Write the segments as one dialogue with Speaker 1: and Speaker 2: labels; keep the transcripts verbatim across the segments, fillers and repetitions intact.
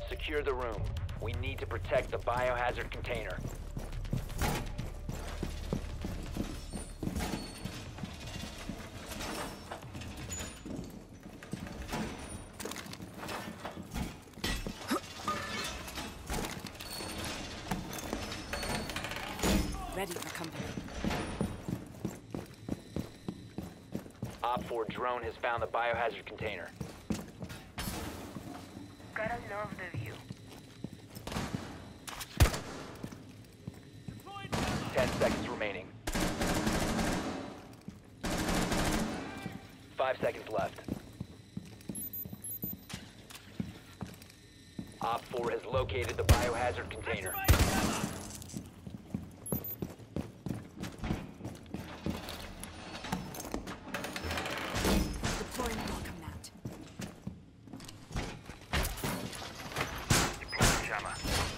Speaker 1: Secure the room. We need to protect the biohazard container.
Speaker 2: Ready for company.
Speaker 1: Op four drone has found the biohazard container.
Speaker 3: Gotta love the view.
Speaker 1: Ten seconds remaining. Five seconds left. Op four has located the biohazard container.
Speaker 2: Deploying welcome mat.
Speaker 3: Deploying jammer.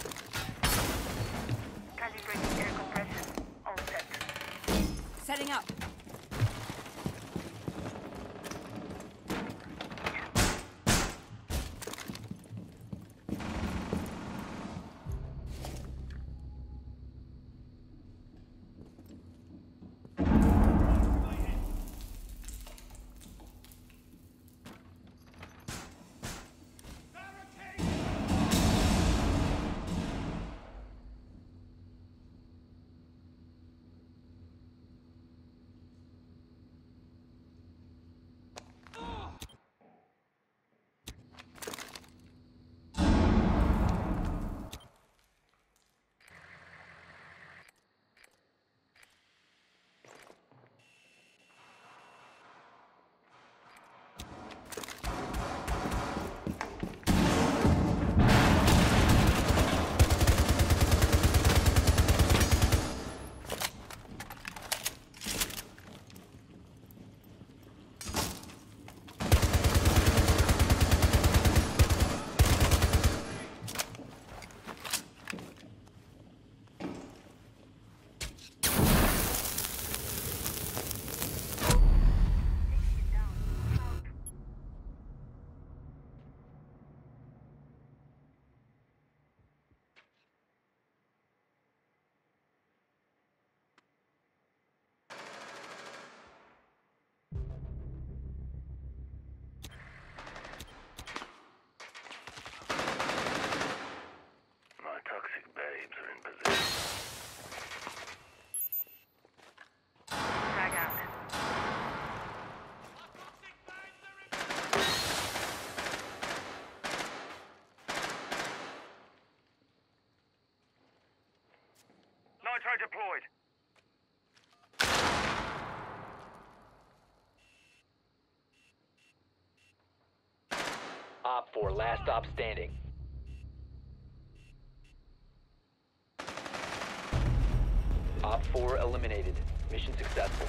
Speaker 3: Calibrating air compression. All set.
Speaker 2: Setting up.
Speaker 3: My toxic babes are in position. Tag out. Nitro deployed.
Speaker 1: Op four, last stop standing. Op four eliminated. Mission successful.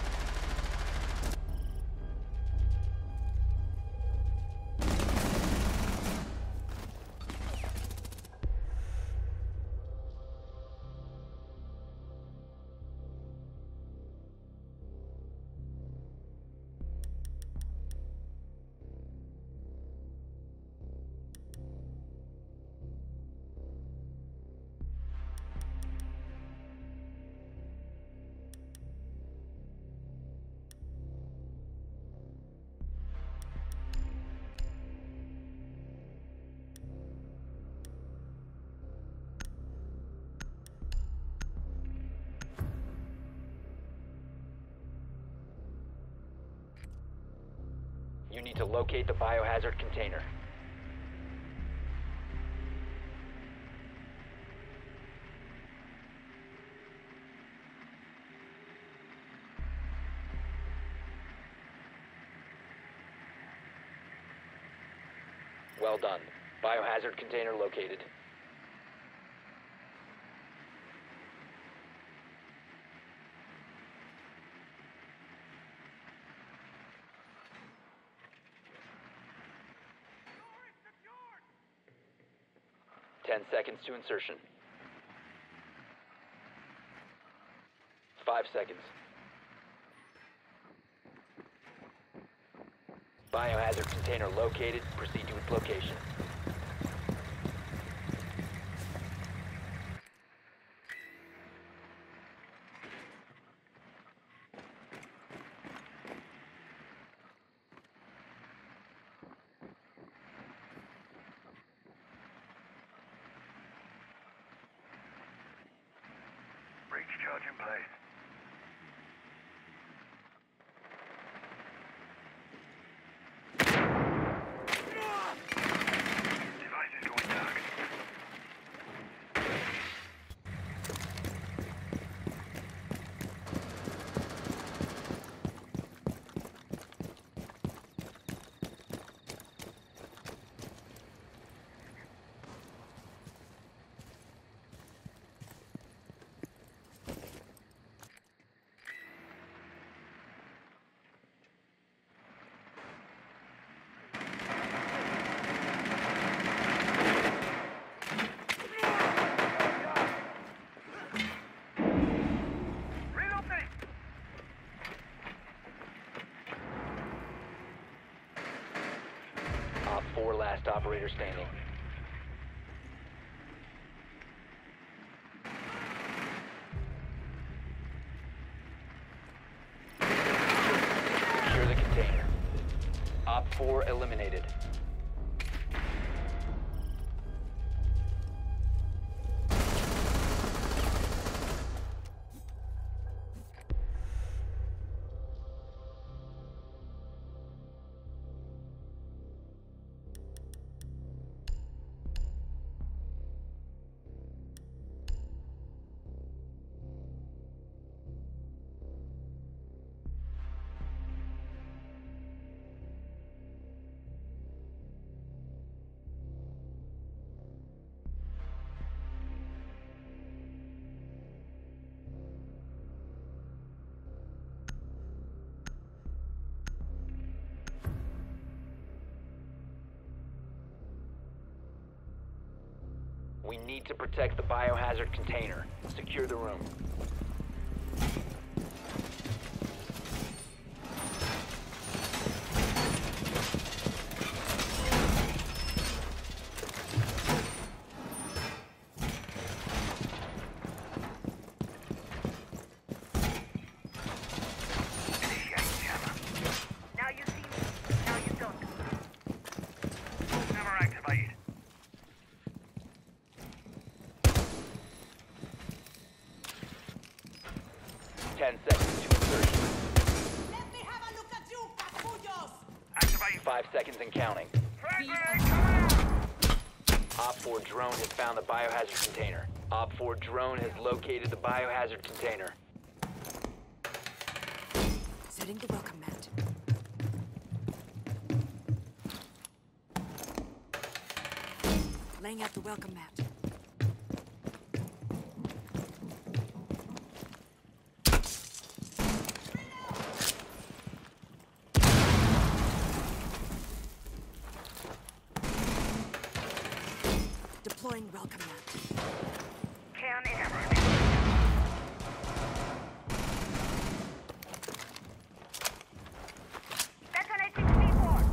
Speaker 1: You need to locate the biohazard container. Well done. Biohazard container located. Ten seconds to insertion. Five seconds. Biohazard container located. Proceed to its location.
Speaker 3: Charge in place. Device is going dark.
Speaker 1: Op four, last operator standing. Secure the container. Op four eliminated. We need to protect the biohazard container. Secure the room.
Speaker 3: Now you see me, now you don't. Never activated.
Speaker 1: Ten seconds to insertion.
Speaker 2: Let me have a look at you, capullos!
Speaker 3: Activating.
Speaker 1: Five seconds and counting.
Speaker 3: Frag grenade coming out!
Speaker 1: Op four drone has found the biohazard container. Op four drone has located the biohazard container.
Speaker 2: Setting the welcome mat. Laying out the welcome mat. Deploying welcome mat.
Speaker 3: Can hammer. Detonating C four.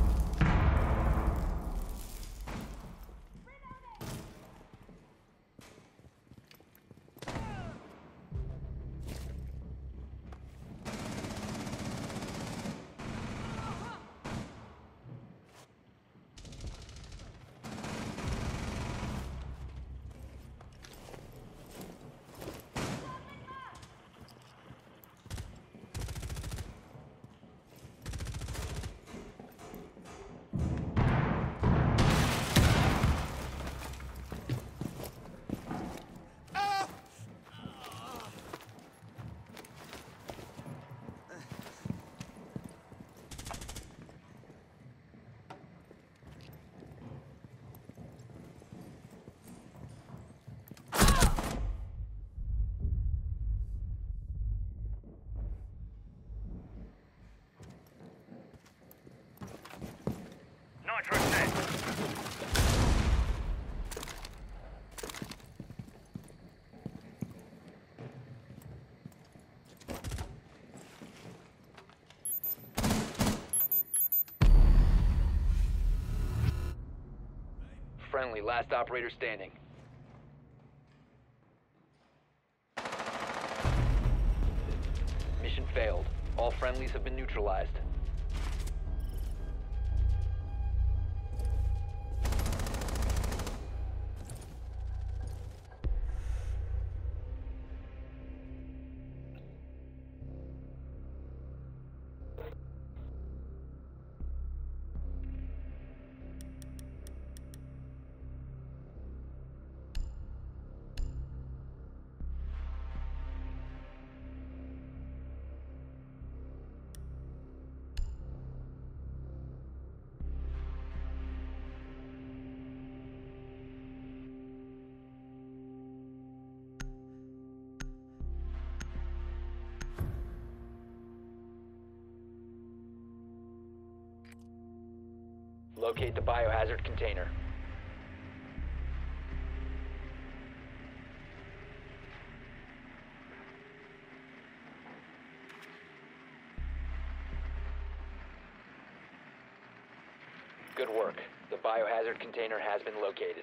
Speaker 3: Nitro set.
Speaker 1: Friendly, last operator standing. Mission failed. All friendlies have been neutralized. Locate the biohazard container. Good work. The biohazard container has been located.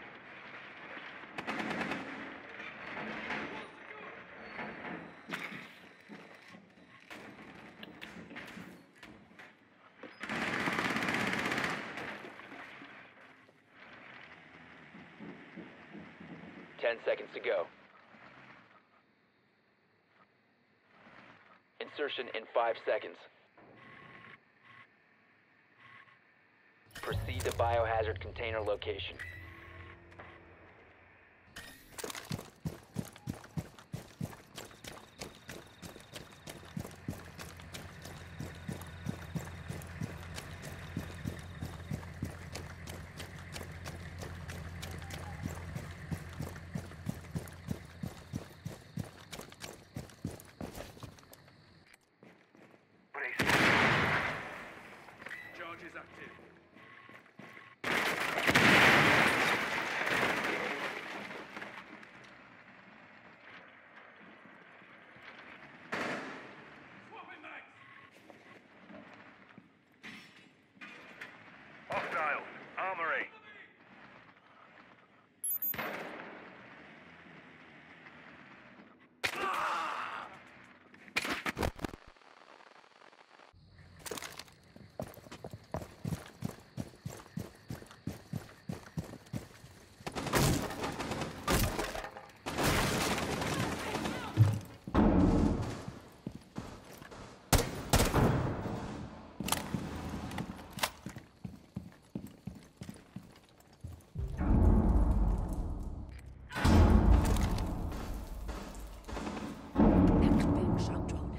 Speaker 1: Ten seconds to go. Insertion in five seconds. Proceed to biohazard container location.
Speaker 3: Charge is active. Hostiles, armory.
Speaker 2: Activating shock drone.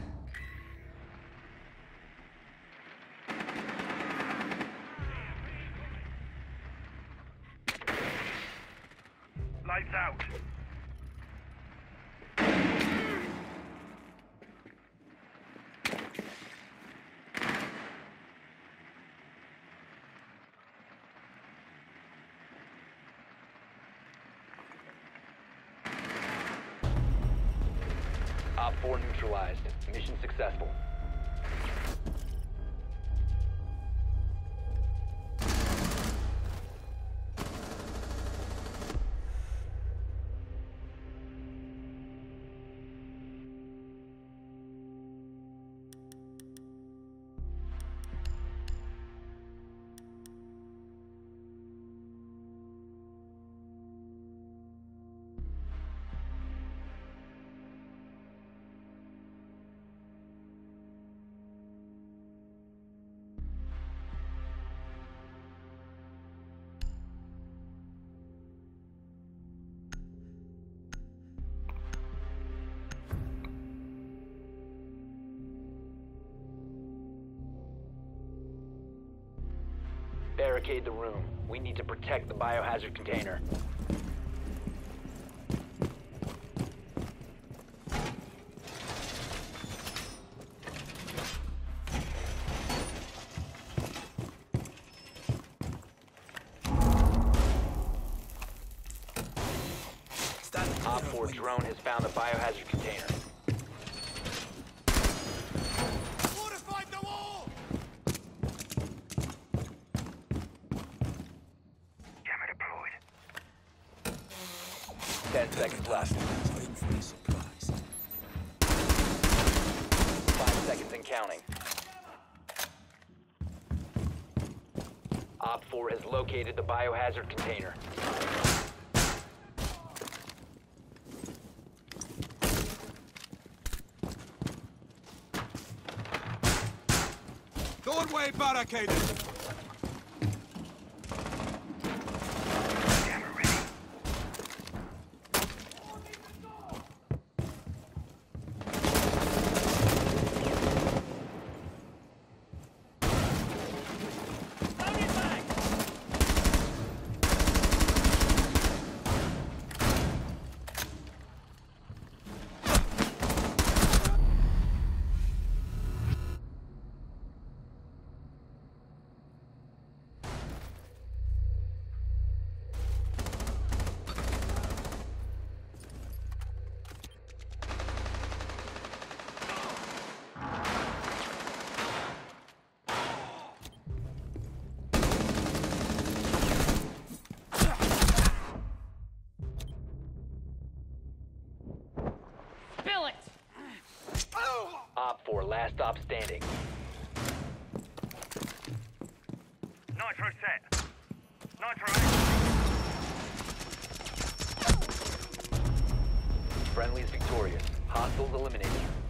Speaker 3: Lights out.
Speaker 1: Op four neutralized. Mission successful. Barricade the room. We need to protect the biohazard container. Op four drone has found the biohazard container.
Speaker 4: Fortified the wall!
Speaker 3: Jammer deployed.
Speaker 1: Ten seconds left.
Speaker 4: Waiting for a surprise.
Speaker 1: Five seconds and counting. Op four has located the biohazard container.
Speaker 4: Doorway barricaded!
Speaker 3: Jammer ready.
Speaker 1: four, last stop standing.
Speaker 3: Nitro set. Nitro out.
Speaker 1: Friendly's victorious. Hostiles eliminated.